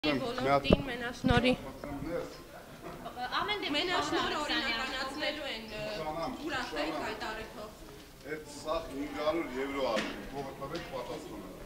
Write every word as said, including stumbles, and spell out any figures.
Ոլորտին մենաշնորի Ամեն դեպքում մենաշնորը օրինականացնելու են ուրախ եք այդ առիթով։ Այդ սա հինգ հարյուր եվրո արժի, թողը տվեք պատասխանը։